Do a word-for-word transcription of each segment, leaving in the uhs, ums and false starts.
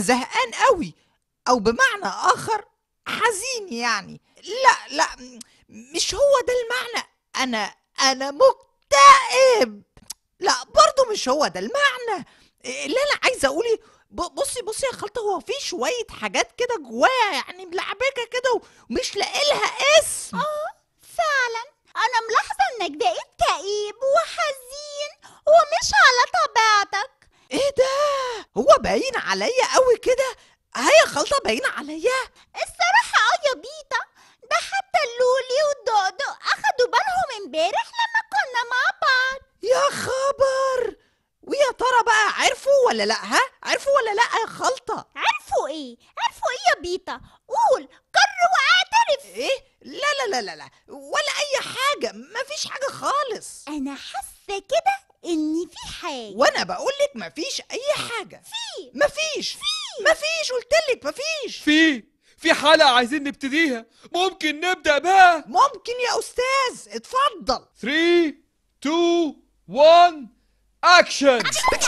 زهقان قوي، او بمعنى اخر حزين يعني. لا لا مش هو ده المعنى. انا انا مكتئب. لا برضو مش هو ده المعنى. اللي انا عايزه اقوله بصي بصي يا خالته، هو في شويه حاجات كده جوايا يعني ملعبكه كده ومش لاقي لها اسم. اه فعلا انا ملاحظه انك بقيت كئيب وحزين ومش على طبيعتك. ايه ده؟ هو باين عليا قوي كده؟ هيا خالته باين عليا الصراحه اه يا بيتا، ده حتى اللولي والدقدق اخدوا بالهم امبارح لما كنا مع بعض. يا خبر! ويا ترى بقى عرفوا ولا لا؟ ها عرفوا ولا لا يا خالته؟ عرفوا ايه؟ عرفوا ايه يا بيتا؟ قول قر واعترف. ايه؟ لا لا لا لا لا ولا اي حاجه، مفيش حاجه خالص. انا حاسه كده ان في حاجه، وانا بقولك مفيش اي حاجه. في مفيش في مفيش قلتلك مفيش. في في حلقة عايزين نبتديها، ممكن نبدأ بقى؟ ممكن يا استاذ، اتفضل. ثلاثة اتنين واحد اكشن.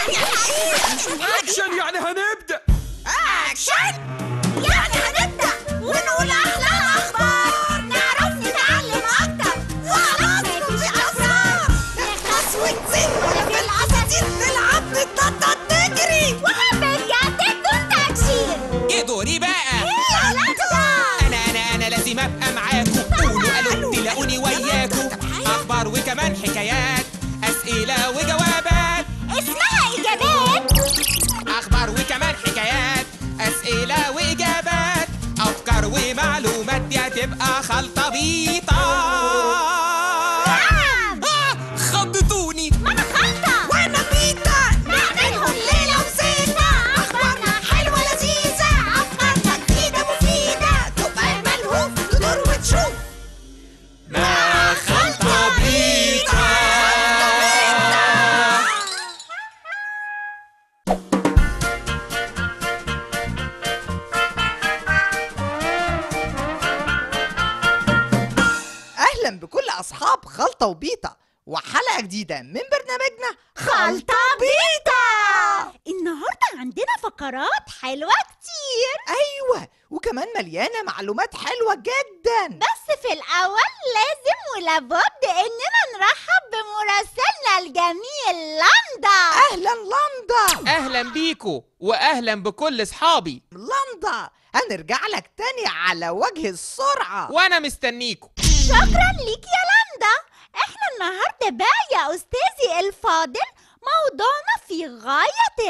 اكشن يعني هنبدأ. اكشن يعني هنبدا ونقول احلى اخبار، نعرف نتعلم اكتر وخلاص مفيش اسرار، نخلص ونزيد ولا في الاساتير نلعب نتنطط نجري وهنرجع بدون تأشير. ايه دوري بقى؟ لا لا انا انا انا لازم ابقى معاكم، قولوا الو تلاقوني وياكم، اخبار وكمان حكايات، اسئله وجوابات، اسمها اجابات، اخبار وكمان حكايات، اسئله واجابات، افكار ومعلومات، دي هتبقى خلطه بيطه. آه، خضتوني. ما انا خلطه وانا بيتا نعملهم ليله وزيته، اخبارنا حلوه لذيذه، افكارنا جديده مفيده، تبقى ملهوف تدور وتشوف ما خلطه بيطه. اهلا بكل اصحاب خلطه وبيتا وحلقه جديده من برنامجنا خلطة بيضة. النهاردة عندنا فقرات حلوة كتير، ايوه وكمان مليانه معلومات حلوه جدا. بس في الأول لازم ولابد إننا نرحب بمراسلنا الجميل لندا. اهلا لندا. اهلا بيكو واهلا بكل اصحابي، لندا هنرجع لك تاني على وجه السرعه. وانا مستنيكو. شكرا ليك يا لندا. احنا النهاردة بقى يا أستاذي الفاضل موضوعنا في غاية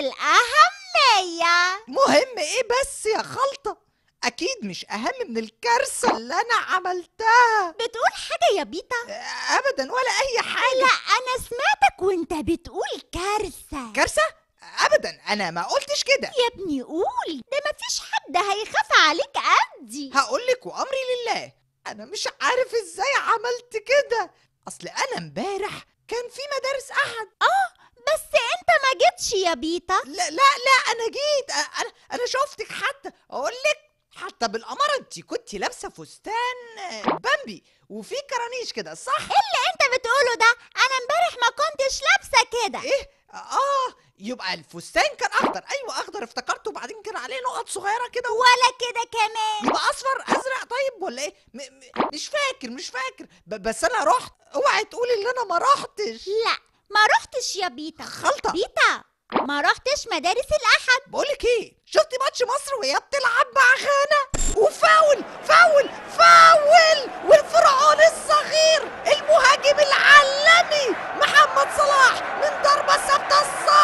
الأهمية. مهم ايه بس يا خلطه؟ اكيد مش اهم من الكارثه اللي انا عملتها. بتقول حاجة يا بيتا؟ ابدا ولا اي حاجه. لا أنا سمعتك وانت بتقول كارثة. كارثه؟ ابدا انا ما قلتش كده. يا ابني قول، ده مفيش حد هيخاف عليك قدي. هقولك وامري لله، انا مش عارف ازاي عملت كده. اصل انا امبارح كان في مدارس احد. اه بس انت ما جيتش يا بيتا. لا لا لا انا جيت. انا انا شفتك حتى اقولك، حتى بالاماره انت كنت لابسه فستان بامبي وفي كرانيش كده صح؟ ايه اللي انت بتقوله ده؟ انا امبارح ما كنتش لابسه كده. ايه اه يبقى الفستان كان اخضر. ايوه اخضر افتكرته، وبعدين كان عليه نقط صغيره كده و... ولا كده كمان. يبقى اصفر ازرق طيب ولا ايه؟ م م مش فاكر مش فاكر ب بس انا رحت. اوعي تقولي ان انا ما رحتش. لا ما رحتش يا بيتا. خلطه بيتا ما رحتش مدارس الاحد. بقولك ايه، شفتي ماتش مصر وهي بتلعب مع غانا وفاول فاول فاول والفرعون الصغير المهاجم العالمي محمد صلاح من ضربة ثابتة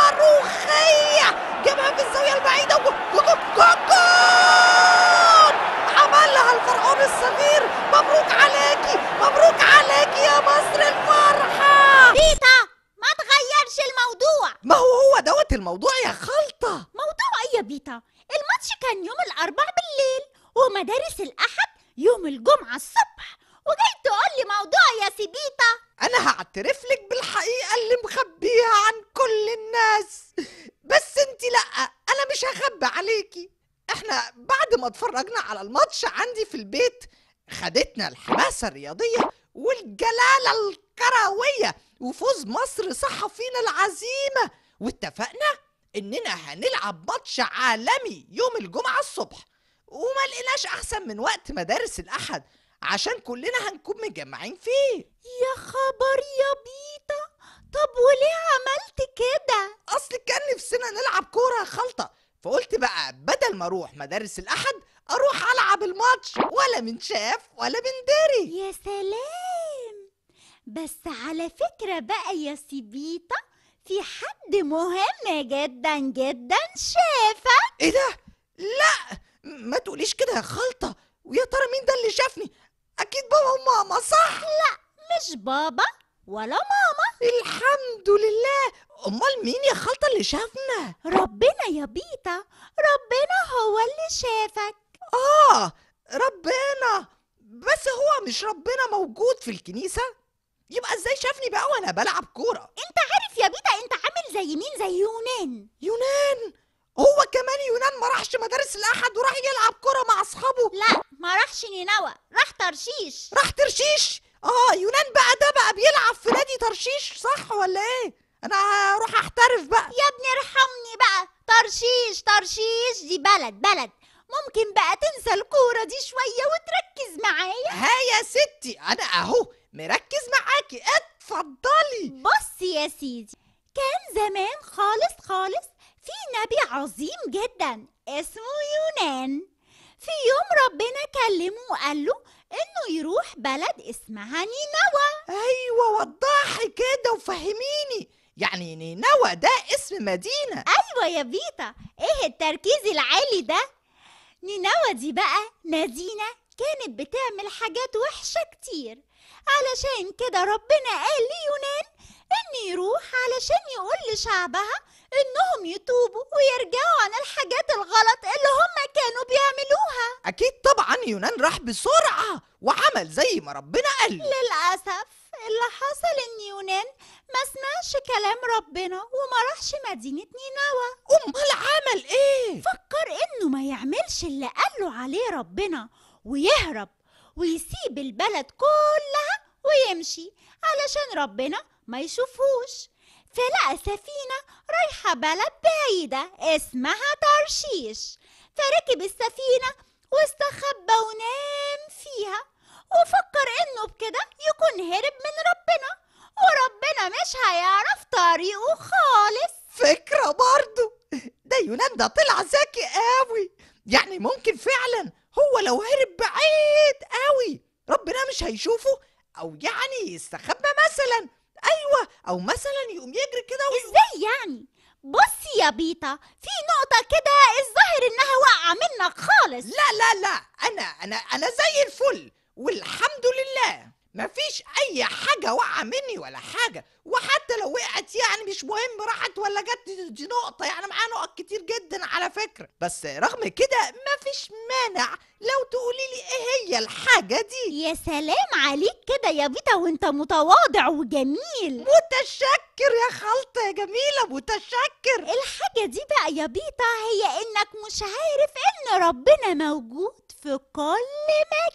الصاروخية جابها في الزاوية البعيدة وجول. عملها الفرعون الصغير. مبروك عليكي مبروك عليكي يا مصر الفرحة. بيتا ما تغيرش الموضوع. ما هو هو دوت الموضوع يا خلطة. موضوع ايه يا بيتا؟ الماتش كان يوم الاربع بالليل ومدارس الاحد يوم الجمعة الصبح، وجاي تقول لي موضوع يا سيبيتا؟ انا هعترف لك بالحقيقة اللي مخبيها عن كل الناس، بس انتي لا، انا مش هخبي عليكي. احنا بعد ما اتفرجنا على الماتش عندي في البيت خدتنا الحماسة الرياضية والجلالة الكروية وفوز مصر صح فينا العزيمة، واتفقنا إننا هنلعب ماتش عالمي يوم الجمعة الصبح، وما لقيناش أحسن من وقت مدارس الأحد عشان كلنا هنكون مجمعين فيه. يا خبر يا بيتا، طب وليه عملت كده؟ أصل كان نفسنا نلعب كورة يا خلطة، فقلت بقى بدل ما أروح مدارس الأحد أروح ألعب الماتش، ولا من شاف ولا من دري. يا سلام، بس على فكرة بقى يا سيبيتا، في حد مهم جدا جدا شافك. إيه ده؟ لا ما تقوليش كده يا خلطة، ويا ترى مين ده اللي شافني؟ أكيد بابا وماما صح؟ لا مش بابا ولا ماما، الحمد لله. أمال مين يا خلطة اللي شافنا؟ ربنا يا بيتا، ربنا هو اللي شافك. آه ربنا، بس هو مش ربنا موجود في الكنيسة؟ يبقى ازاي شافني بقى وانا بلعب كورة؟ انت عارف يا بيتا انت عامل زي مين؟ زي يونان. يونان؟ هو كمان يونان ما راحش مدارس الأحد وراح يلعب كورة مع أصحابه؟ لا ما راحش نينوى، راح ترشيش. راح ترشيش؟ اه يونان بقى ده بقى بيلعب في نادي ترشيش صح ولا ايه؟ انا هروح احترف بقى. يا ابني ارحمني بقى، ترشيش ترشيش دي بلد بلد، ممكن بقى تنسى الكورة دي شوية وتركز معايا؟ ها يا ستي انا اهو مركز معاكي، اتفضلي. بص يا سيدي، كان زمان خالص خالص في نبي عظيم جدا اسمه يونان. في يوم ربنا كلمه وقال له انه يروح بلد اسمها نينوى. ايوه وضحي كده وفهميني، يعني نينوى ده اسم مدينة؟ ايوه يا بيتا، ايه التركيز العالي ده؟ نينوى دي بقى مدينة كانت بتعمل حاجات وحشة كتير، علشان كده ربنا قال ليونان ان يروح علشان يقول لشعبها انهم يتوبوا ويرجعوا عن الحاجات الغلط اللي هم كانوا بيعملوها. اكيد طبعا يونان راح بسرعة وعمل زي ما ربنا قال له. للأسف اللي حصل ان يونان ما سمعش كلام ربنا وما راحش مدينة نينوى. امال عمل ايه؟ فكر انه ما يعملش اللي قاله عليه ربنا ويهرب ويسيب البلد كلها ويمشي علشان ربنا ما يشوفوش. فلقى سفينة رايحة بلد بعيدة اسمها ترشيش، فركب السفينة واستخبى ونام فيها وفكر انه بكده يكون هرب من ربنا، وربنا مش هيعرف طريقه خالص. فكرة برضو، ده يونان ده طلع ذكي قوي، يعني ممكن فعلا هو لو هرب بعيد قوي ربنا مش هيشوفه، او يعني يستخبى مثلا. ايوه، او مثلا يقوم يجري كده وي... ازاي يعني؟ بصي يا بيتا، في نقطة كده الظاهر انها واقعة منك خالص. لا لا لا، انا انا انا زي الفل والحمد لله، مفيش اي حاجة واقعة مني ولا حاجة، وحتى لو وقعت يعني مش مهم، راحت ولا جت دي نقطة، يعني معايا نقط كتير جدا على فكرة. بس رغم كده مفيش مانع لو تقولي لي ايه هي الحاجة دي. يا سلام عليك كده يا بيتا، وانت متواضع وجميل. متشكر يا خلطة يا جميلة، متشكر. الحاجة دي بقى يا بيتا هي انك مش عارف ان ربنا موجود في كل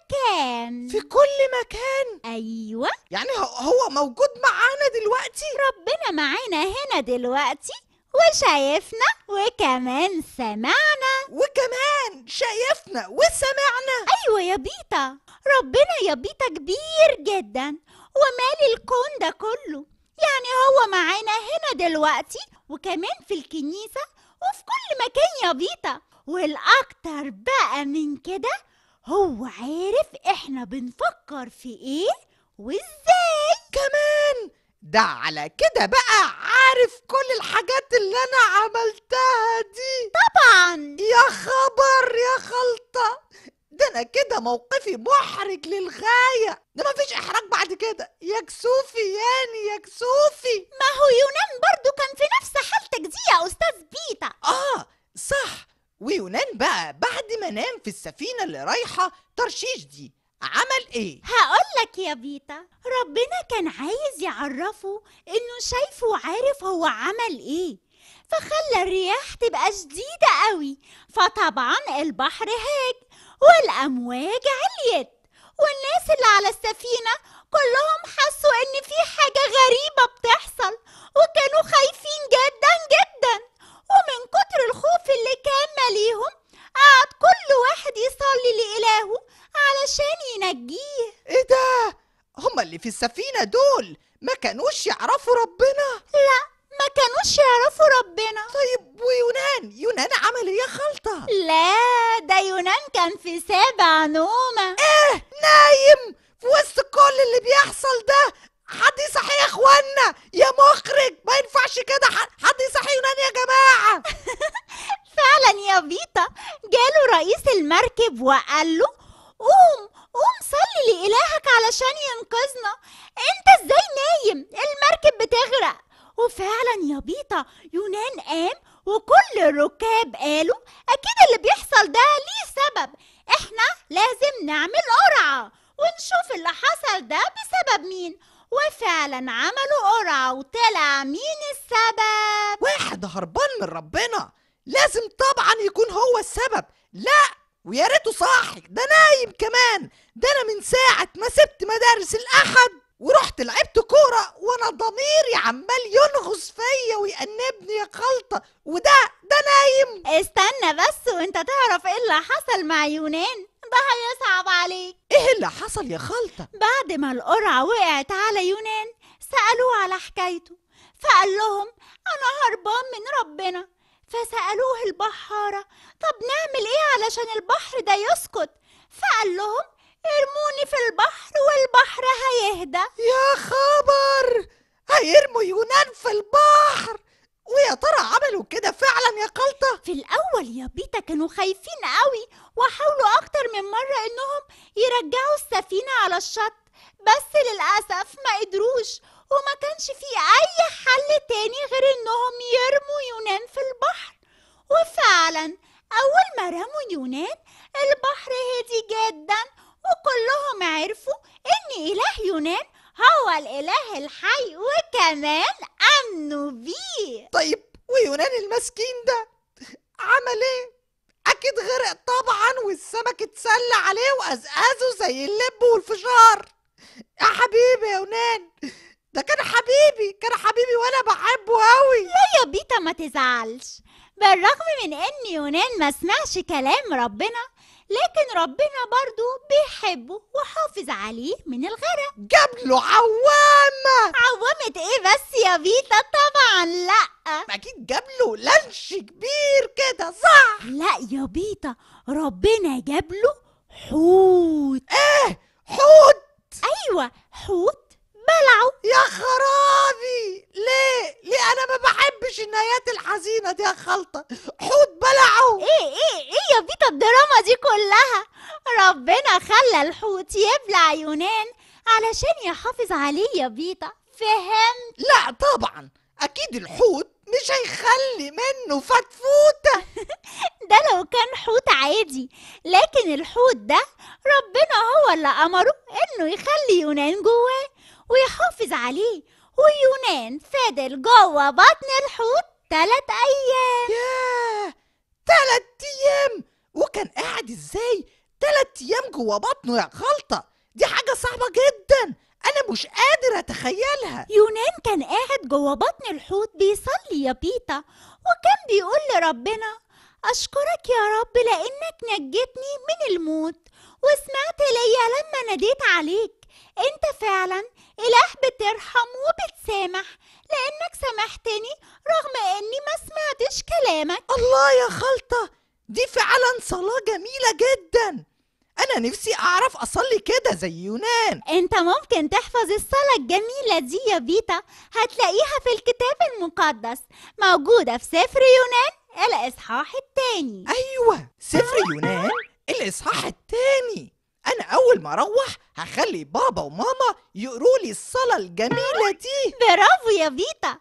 مكان. في كل مكان؟ ايوه، يعني هو موجود معانا دلوقتي؟ ربنا معانا هنا دلوقتي وشايفنا وكمان سمعنا. وكمان شايفنا وسمعنا؟ ايوه يا بيتا، ربنا يا بيتا كبير جدا ومالي الكون ده كله، يعني هو معانا هنا دلوقتي وكمان في الكنيسة وفي كل مكان يا بيتا. والاكتر بقى من كده هو عارف احنا بنفكر في ايه وازاي كمان. ده على كده بقى عارف كل الحاجات اللي انا عملتها دي؟ طبعا. يا خبر يا خلطة، ده انا كده موقفي محرج للغاية، ده مفيش احراج بعد كده. يا كسوفي يعني يا كسوفي. ما هو يونان برضو كان في نفس حالتك دي يا استاذ بيتا. اه صح، ويونان بقى بعد ما نام في السفينة اللي رايحة ترشيش دي عمل ايه؟ هقولك يا بيتا، ربنا كان عايز يعرفه انه شايفه وعارف هو عمل ايه، فخلى الرياح تبقى شديدة قوي، فطبعا البحر هاج والامواج عليت، والناس اللي على السفينة كلهم حسوا ان في حاجة غريبة بتحصل وكانوا خايفين جدا جدا، ومن كتر الخوف اللي كان ماليهم قعد كل واحد يصلي لإلهه علشان ينجيه. ايه ده؟ هما اللي في السفينة دول ما كانوش يعرفوا ربنا؟ لا، ما كانوش يعرفوا ربنا. طيب ويونان؟ يونان عمل ايه يا خلطة؟ لا، ده يونان كان في سابع نومة. ايه، نايم في وسط كل اللي بيحصل ده؟ حد يصحي يا اخوانا، يا مخرج، ما ينفعش كده، حد يصحي يونان يا جماعة. فعلا يا بيطة، جاله رئيس المركب وقال له قوم قوم صلي لإلهك علشان ينقذنا، انت ازاي نايم؟ المركب بتغرق. وفعلا يا بيطة يونان قام وكل الركاب قالوا اكيد اللي بيحصل ده ليه سبب، احنا لازم نعمل قرعة ونشوف اللي حصل ده بسبب مين. وفعلا عملوا قرعة وطلع مين السبب؟ واحد هربان من ربنا، لازم طبعا يكون هو السبب. لا، ويا ريته صاحي، ده نايم كمان. ده انا من ساعة ما سبت مدارس الأحد ورحت لعبت كورة وانا ضميري عمال ينغص فيا ويأنبني يا خلطة، وده ده نايم. استنى بس وانت تعرف ايه اللي حصل مع يونان، ده هيصعب عليك. ايه اللي حصل يا خلطة؟ بعد ما القرعة وقعت على يونان سألوه على حكايته، فقال لهم انا هربان من ربنا. فسألوه البحارة طب نعمل ايه علشان البحر ده يسكت؟ فقال لهم ارموني في البحر والبحر هيهدى. يا خبر، هيرموا يونان في البحر؟ ويا ترى عملوا كده فعلا يا خلطة؟ في الأول يا بيتا كانوا خايفين قوي وحاولوا أكتر من مرة إنهم يرجعوا السفينة على الشط، بس للأسف ما قدروش، وما كانش فيه أي حل تاني غير إنهم يرموا يونان في البحر. وفعلا أول ما رموا يونان البحر هدي جدا، وكلهم عرفوا إن إله يونان هو الإله الحي، وكمان آمنوا بيه. طيب ويونان المسكين ده عمل ايه؟ اكيد غرق طبعا، والسمك اتسلى عليه وقزقزه زي اللب والفشار. يا حبيبي يا يونان، ده كان حبيبي، كان حبيبي وانا بحبه قوي. لا يا بيتا ما تزعلش، بالرغم من ان يونان ما سمعش كلام ربنا، لكن ربنا برضو بيحبه وحافظ عليه من الغرق. جاب له عوامة. عوامة ايه بس يا بيتا؟ طبعا لا، اكيد جاب له لانش كبير كده، صح؟ لا يا بيتا، ربنا جاب له حوت. ايه، حوت؟ ايوه حوت بلعه. يا خرابي، ليه ليه انا ما بحبش النهايات الحزينة دي يا خلطة. حوت بلعه؟ ايه ايه ايه يا بيتا الدراما دي كلها؟ ربنا خلى الحوت يبلع يونان علشان يحافظ عليه يا بيتا، فهمت؟ لا طبعا، اكيد الحوت مش هيخلي منه فتفوتة. ده لو كان حوت عادي، لكن الحوت ده ربنا هو اللي امره انه يخلي يونان جواه ويحافظ عليه، ويونان فضل جوه بطن الحوت تلات ايام. ياه، تلات ايام؟ وكان قاعد ازاي تلات ايام جوه بطنه يا خلطة؟ دي حاجة صعبة جدا، انا مش قادر اتخيلها. يونان كان قاعد جوه بطن الحوت بيصلي يا بيتا، وكان بيقول لربنا اشكرك يا رب لانك نجيتني من الموت وسمعت ليا لما ناديت عليك. انت فعلا اله بترحم وبتسامح، لانك سامحتني رغم اني ما سمعتش كلامك. الله يا خلطة، دي فعلا صلاة جميلة جدا. انا نفسي اعرف اصلي كده زي يونان. انت ممكن تحفظ الصلاة الجميلة دي يا بيتا، هتلاقيها في الكتاب المقدس، موجودة في سفر يونان الاصحاح التاني. ايوه، سفر يونان الاصحاح التاني. انا اول ما اروح هخلي بابا وماما يقروا لي الصلاة الجميلة دي. برافو يا بيتا.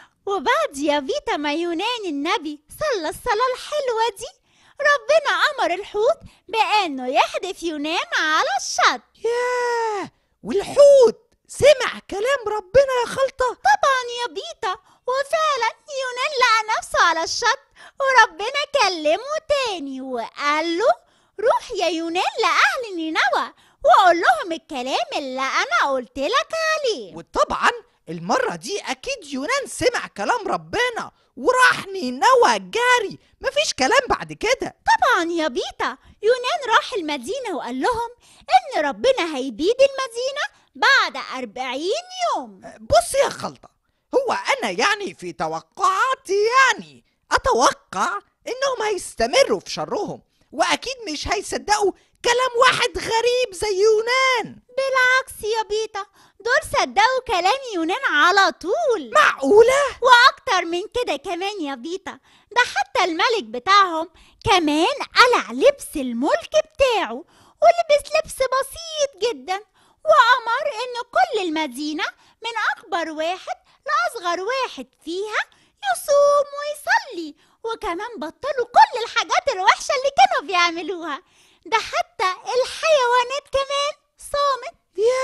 وبعد يا بيتا ما يونان النبي صلى الصلاة الحلوة دي، ربنا أمر الحوت بأنه يحدف يونان على الشط. ياه، والحوت سمع كلام ربنا يا خلطة؟ طبعا يا بيتا، وفعلا يونان لقى نفسه على الشط، وربنا كلمه تاني وقال له روح يا يونان لأهل نينوى وقول لهم الكلام اللي أنا قلت لك عليه. وطبعا المرة دي أكيد يونان سمع كلام ربنا وراح نينوى جاري، مفيش كلام بعد كده. طبعا يا بيتا، يونان راح المدينة وقال لهم إن ربنا هيبيد المدينة بعد أربعين يوم. بص يا خلطة، هو أنا يعني في توقعاتي يعني أتوقع إنهم هيستمروا في شرهم، وأكيد مش هيصدقوا كلام واحد غريب زي يونان. بالعكس يا بيتا، دول صدقوا كلام يونان على طول. معقولة؟ وأكتر من كده كمان يا بيتا، ده حتى الملك بتاعهم كمان قلع لبس الملك بتاعه ولبس لبس بسيط جدا، وأمر إن كل المدينة من أكبر واحد لأصغر واحد فيها يصوم ويصلي، وكمان بطلوا كل الحاجات الوحشة اللي كانوا بيعملوها. ده حتى الحيوانات كمان صامت.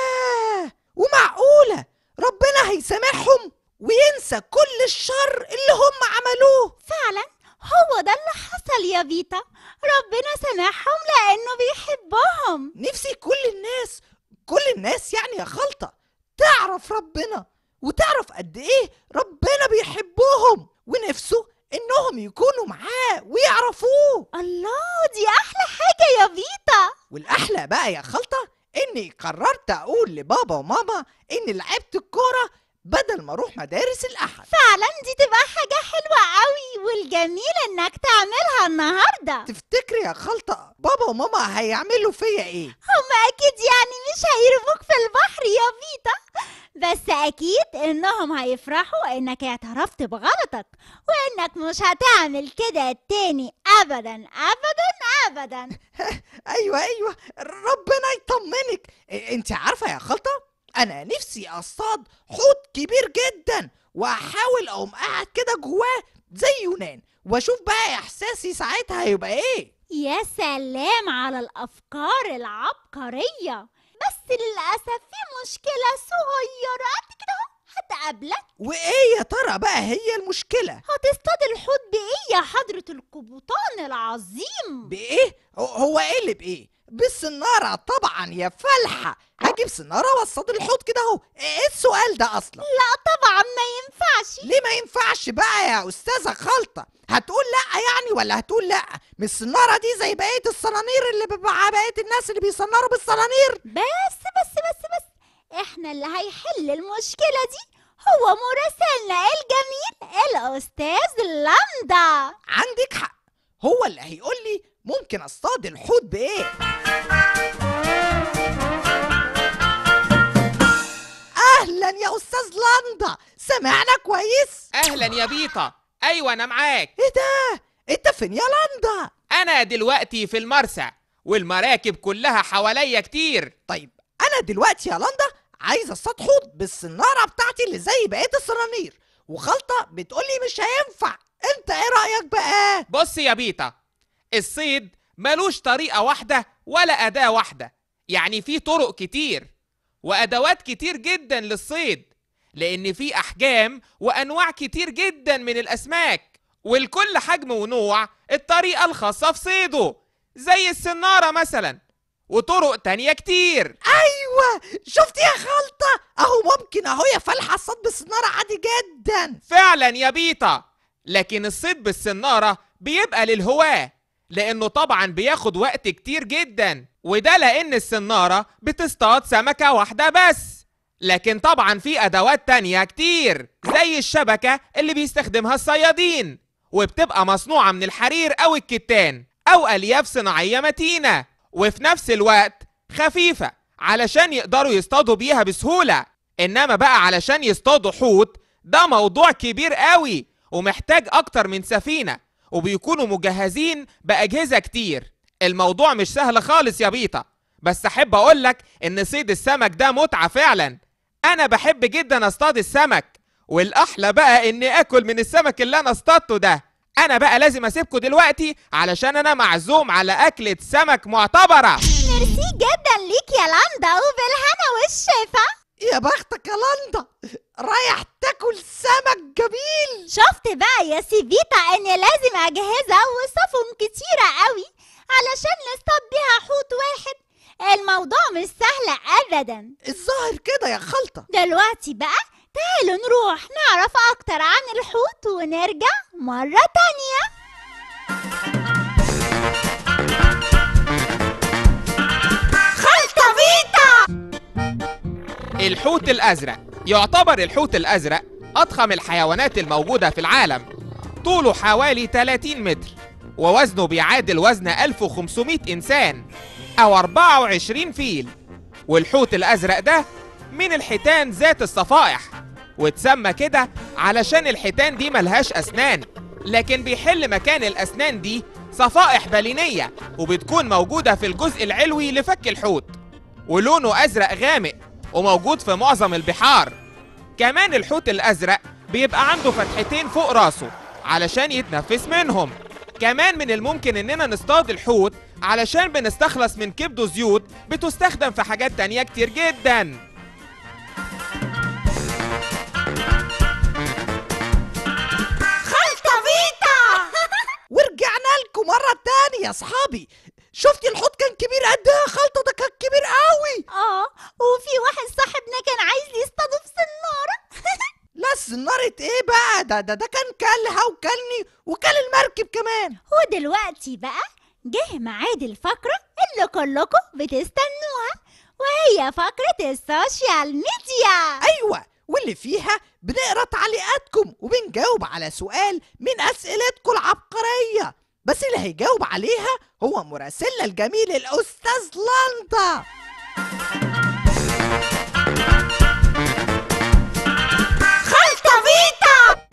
ياه، ومعقولة ربنا هيسامحهم وينسى كل الشر اللي هم عملوه؟ فعلا هو ده اللي حصل يا بيتا، ربنا سامحهم لأنه بيحبهم. نفسي كل الناس كل الناس يعني يا خلطة تعرف ربنا وتعرف قد ايه ربنا بيحبهم، ونفسه انهم يكونوا معاه ويعرفوه. الله، دي احلى حاجة يا بيتا. والاحلى بقى يا خلطة اني قررت اقول لبابا وماما اني لعبت الكورة بدل ما اروح مدارس الاحد. فعلا دي تبقى حاجة حلوة قوي والجميل انك تعملها النهاردة. تفتكري يا خلطة بابا وماما هيعملوا فيا ايه؟ هما اكيد يعني مش هيرموك في البحر يا بيتا، بس اكيد انهم هيفرحوا انك اعترفت بغلطك وانك مش هتعمل كده تاني ابدا ابدا ابدا. ايوه ايوه، ربنا يطمنك. انت عارفة يا خلطة، انا نفسي اصطاد حوت كبير جدا واحاول اقوم قاعد كده جواه زي يونان واشوف بقى احساسي ساعتها هيبقى ايه. يا سلام على الافكار العبقرية، بس للاسف في مشكلة صغيرة قد كده هتقابلك. وايه يا ترى بقى هي المشكلة؟ هتصطاد الحوت بايه يا حضرة القبطان العظيم؟ بايه؟ هو ايه اللي بايه؟ بالسنارة طبعا يا فلحة، هجيب سنارة واصطاد الحوت كده اهو. ايه السؤال ده اصلا؟ لا طبعا ما ينفعش. ليه ما ينفعش بقى يا استاذة خلطة؟ هتقول لا يعني ولا هتقول لا؟ مش السنارة دي زي بقية الصنانير اللي بقى بقية الناس اللي بيصنروا بالصنانير؟ بس بس بس بس احنا اللي هيحل المشكلة دي هو مراسلنا الجميل الأستاذ لندا. عندك حق، هو اللي هيقول لي ممكن اصطاد الحوت بايه. اهلا يا استاذ لندا، سمعنا كويس؟ اهلا يا بيطة، ايوه انا معاك. ايه ده؟ انت فين يا لندا؟ انا دلوقتي في المرسى والمراكب كلها حواليا كتير. طيب انا دلوقتي يا لندا عايز اصطاد حوت بالسناره بتاعتي اللي زي بقيه الصنانير، وخلطه بتقولي مش هينفع. انت ايه رايك بقى؟ بص يا بيطة، الصيد ملوش طريقة واحدة ولا أداة واحدة، يعني في طرق كتير وأدوات كتير جدا للصيد، لأن في أحجام وأنواع كتير جدا من الأسماك، ولكل حجم ونوع الطريقة الخاصة في صيده، زي السنارة مثلا، وطرق تانية كتير. ايوه شفت يا خلطة، اهو ممكن اهو يا فلحة الصيد بالسنارة عادي جدا. فعلا يا بيطة، لكن الصيد بالسنارة بيبقى للهواة، لأنه طبعا بياخد وقت كتير جدا، وده لأن السنارة بتصطاد سمكة واحدة بس. لكن طبعا في أدوات تانية كتير زي الشبكة اللي بيستخدمها الصيادين، وبتبقى مصنوعة من الحرير أو الكتان أو ألياف صناعية متينة، وفي نفس الوقت خفيفة علشان يقدروا يصطادوا بيها بسهولة. إنما بقى علشان يصطادوا حوت ده موضوع كبير قوي ومحتاج أكتر من سفينة، وبيكونوا مجهزين بأجهزة كتير. الموضوع مش سهل خالص يا بيطة، بس أحب أقولك إن صيد السمك ده متعة فعلا. أنا بحب جدا أصطاد السمك، والأحلى بقى إني أكل من السمك اللي أنا اصطادته ده. أنا بقى لازم أسيبكوا دلوقتي علشان أنا معزوم على أكلة سمك معتبرة. ميرسي جدا ليك يا لندا، وبالهنا والشفا. يا بختك يا لندا، رايح تاكل سمك جميل. شفت بقى يا سيفيتا ان لازم اجهزة وسفن كتيرة قوي علشان نصطاد بيها حوت واحد. الموضوع مش سهل ابدا. الظاهر كده يا خلطة. دلوقتي بقى تعالوا نروح نعرف أكتر عن الحوت ونرجع مرة تانية. خلطة بيتا. الحوت الأزرق يعتبر الحوت الأزرق أضخم الحيوانات الموجودة في العالم. طوله حوالي ثلاثين متر ووزنه بيعادل وزن ألف وخمسمائة إنسان أو أربعة وعشرين فيل. والحوت الأزرق ده من الحيتان ذات الصفائح، واتسمى كده علشان الحيتان دي ملهاش أسنان، لكن بيحل مكان الأسنان دي صفائح بالينية وبتكون موجودة في الجزء العلوي لفك الحوت، ولونه أزرق غامق وموجود في معظم البحار. كمان الحوت الأزرق بيبقى عنده فتحتين فوق راسه علشان يتنفس منهم. كمان من الممكن إننا نصطاد الحوت علشان بنستخلص من كبده زيوت بتستخدم في حاجات تانية كتير جدا. خلطة بيتا. ورجعنا لكم مرة تانية يا صحابي. شفتي الحوت كان كبير قد ايه؟ خلطة ده كان كبير قوي. اه وفي واحد صاحبنا كان عايز يصطاده في سنارة. لا سنارة ايه بقى؟ ده ده ده كان كلها وكلني وكل المركب كمان. ودلوقتي بقى جه ميعاد الفقرة اللي كلكم بتستنوها، وهي فقرة السوشيال ميديا. ايوه، واللي فيها بنقرا تعليقاتكم وبنجاوب على سؤال من اسئلتكم العبقرية، بس اللي هيجاوب عليها هو مراسلنا الجميل الأستاذ لندا. خلطة بيتا.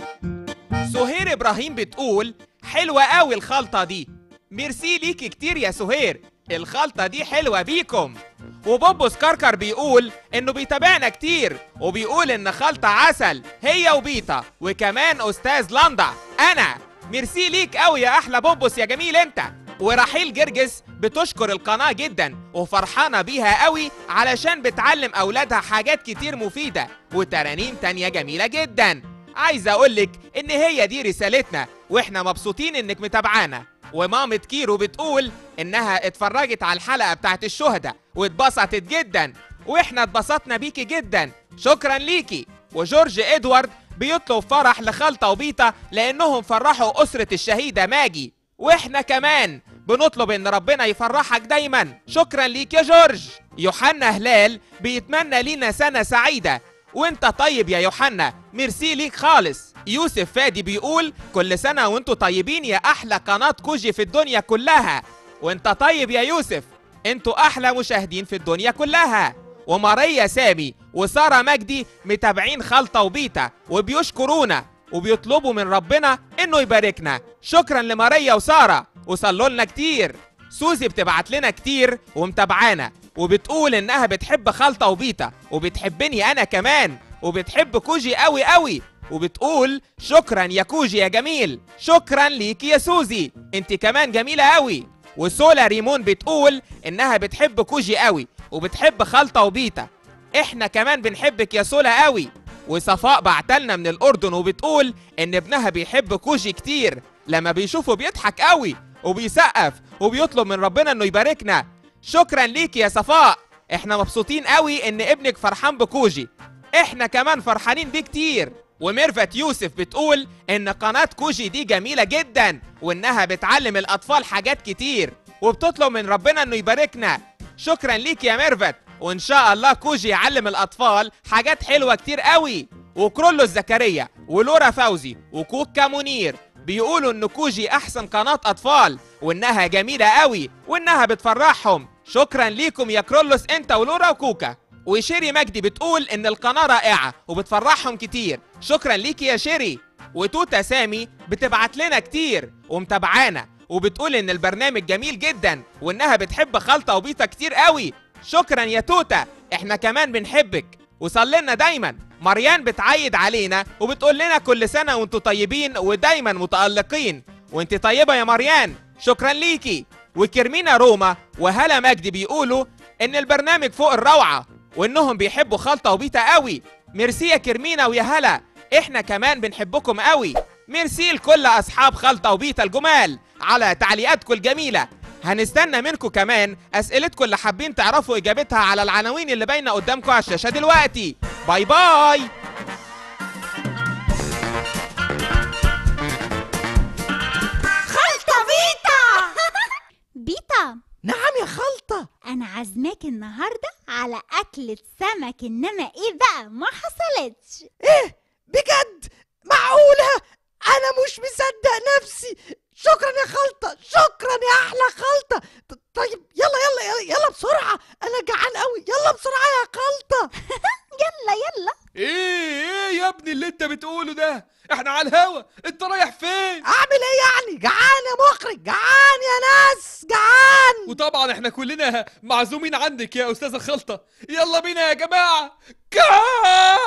سهير إبراهيم بتقول حلوة قوي الخلطة دي. ميرسي ليكي كتير يا سهير، الخلطة دي حلوة بيكم. وبوبوس كركر بيقول انه بيتابعنا كتير وبيقول ان خلطة عسل هي وبيتا وكمان أستاذ لندا أنا. ميرسي ليك قوي يا أحلى بوبوس يا جميل أنت. ورحيل جرجس بتشكر القناة جدا وفرحانة بيها قوي علشان بتعلم أولادها حاجات كتير مفيدة وترانيم تانية جميلة جدا. عايز أقولك إن هي دي رسالتنا وإحنا مبسوطين إنك متابعانا. ومامة كيرو بتقول إنها اتفرجت على الحلقة بتاعت الشهداء واتبسطت جدا وإحنا اتبسطنا بيكي جدا، شكرا ليكي. وجورج إدوارد بيطلب فرح لخلطة وبيتا لأنهم فرحوا أسرة الشهيدة ماجي، وإحنا كمان بنطلب إن ربنا يفرحك دايما، شكرا ليك يا جورج. يوحنا هلال بيتمنى لينا سنة سعيدة وانت طيب يا يوحنا، ميرسي ليك خالص. يوسف فادي بيقول كل سنة وانتوا طيبين يا أحلى قناة كوجي في الدنيا كلها. وانت طيب يا يوسف، انتوا أحلى مشاهدين في الدنيا كلها. وماريا سامي وسارة مجدي متابعين خلطة وبيتا وبيشكرونا وبيطلبوا من ربنا انه يباركنا، شكرا لماريا وسارة وصلوا لنا كتير. سوزي بتبعت لنا كتير ومتابعانا وبتقول انها بتحب خلطة وبيتا وبتحبني انا كمان وبتحب كوجي قوي قوي، وبتقول شكرا يا كوجي يا جميل. شكرا ليكي يا سوزي، انت كمان جميلة قوي. وسولا ريمون بتقول انها بتحب كوجي قوي وبتحب خلطة وبيتا، احنا كمان بنحبك يا سولا قوي. وصفاء بعتلنا من الاردن وبتقول ان ابنها بيحب كوجي كتير، لما بيشوفه بيضحك قوي وبيسقف وبيطلب من ربنا انه يباركنا، شكرا ليكي يا صفاء، احنا مبسوطين قوي ان ابنك فرحان بكوجي، احنا كمان فرحانين بيه كتير. وميرفت يوسف بتقول ان قناة كوجي دي جميلة جدا وانها بتعلم الاطفال حاجات كتير وبتطلب من ربنا انه يباركنا، شكرا ليك يا ميرفت، وان شاء الله كوجي يعلم الاطفال حاجات حلوة كتير قوي. وكرولو زكريا ولورا فوزي وكوكا منير بيقولوا ان كوجي احسن قناة اطفال وانها جميلة قوي وانها بتفرحهم، شكرا ليكم يا كرولوس انت ولورا وكوكا. وشيري مجدي بتقول ان القناة رائعة وبتفرحهم كتير، شكرا ليكي يا شيري. وتوتا سامي بتبعت لنا كتير ومتابعانا وبتقول ان البرنامج جميل جدا وانها بتحب خلطة وبيتا كتير قوي، شكرا يا توتا، احنا كمان بنحبك وصلنا دايما. مريان بتعيد علينا وبتقول لنا كل سنة وانتوا طيبين ودايما متألقين، وانت طيبة يا مريان، شكرا ليكي. وكرمينا روما وهلا مجدي بيقولوا ان البرنامج فوق الروعة وانهم بيحبوا خلطة وبيتا قوي، ميرسي يا كرمينا ويا هلا، احنا كمان بنحبكم قوي. ميرسي لكل اصحاب خلطة وبيتا الجمال على تعليقاتكم الجميلة. هنستنى منكم كمان اسئلتكم اللي حابين تعرفوا اجابتها على العناوين اللي باينة قدامكم على الشاشة دلوقتي. باي باي. على أكلة سمك إنما إيه بقى ما حصلتش. ايه بجد؟ معقولة؟ انا مش مصدق نفسي. شكرا يا خلطة، شكرا يا احلى خلطة. ط- طيب يلا يلا يلا, يلا بسرعة، انا جعان قوي. يلا بسرعة يا خلطة. يلا يلا. ايه ايه يا ابني اللي انت بتقوله ده؟ احنا على الهوا، انت رايح فين؟ اعمل ايه يعني؟ جعان يا مخرج، جعان يا ناس، جعان. وطبعا احنا كلنا معزومين عندك يا استاذ الخلطة. يلا بينا يا جماعة. كا